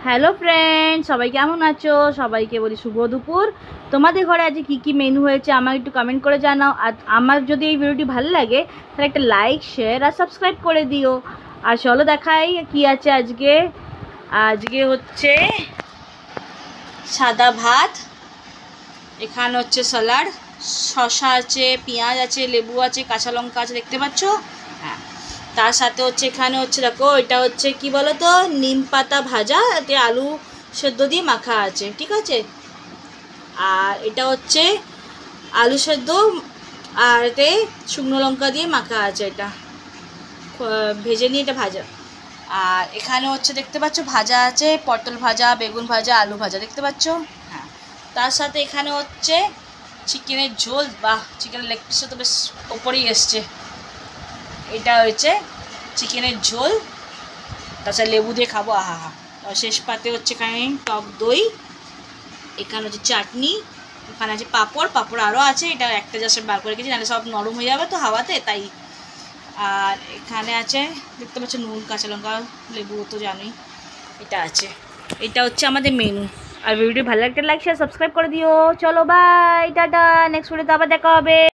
Hello friend, সবাই কেমন আছো? সবাইকে বলি শুভ দুপুর। তোমাদের ঘরে আজকে কী কী মেনু হয়েছে আমাকে একটু কমেন্ট করে জানাও। আর আমার যদি এই ভিডিওটি ভালো লাগে তাহলে একটা লাইক, শেয়ার আর সাবস্ক্রাইব করে দিও। আর চলো দেখাই কি আছে আজকে। আজকে হচ্ছে সাদা ভাত, এখানে হচ্ছে স্যালাড, শসা আছে, পেঁয়াজ আছে, লেবু আছে, কাঁচা লঙ্কা আছে, দেখতে পাচ্ছ? হ্যাঁ, তার সাথে হচ্ছে এখানে হচ্ছে দেখো, এটা হচ্ছে কি বলো তো, নিম পাতা ভাজা, এতে আলু সেদ্ধ দিয়ে মাখা আছে, ঠিক আছে। আর এটা হচ্ছে আলু সেদ্ধ আর এতে শুকনো লঙ্কা দিয়ে মাখা আছে, এটা ভেজে নিয়ে এটা ভাজা। আর এখানে হচ্ছে দেখতে পাচ্ছ ভাজা আছে, পটল ভাজা, বেগুন ভাজা, আলু ভাজা, দেখতে পাচ্ছ? হ্যাঁ, তার সাথে এখানে হচ্ছে চিকেনের ঝোল, বাহ, চিকেনের লেগ পিসটা তো বেশ ওপরেই এসছে। এটা হচ্ছে চিকেনের ঝোল, তাছাড়া লেবু দিয়ে খাবো, আহা হা। শেষ পাতে হচ্ছে এখানে টক দই, এখানে হচ্ছে চাটনি, এখানে আছে পাঁপড়, পাঁপড় আরও আছে, এটা একটা জাস্ট বার করে রেখেছি, নাহলে সব নরম হয়ে যাবে তো হাওয়াতে, তাই। আর এখানে আছে দেখতে পাচ্ছ নুন, কাঁচা লঙ্কা, লেবু তো জানোই, এটা আছে। এটা হচ্ছে আমাদের মেনু। আর ভিডিওটি ভালো লাগলে লাইক, শেয়ার, সাবস্ক্রাইব করে দিও। চলো বাই, টাটা, নেক্সট ভিডিওতে আবার দেখা হবে।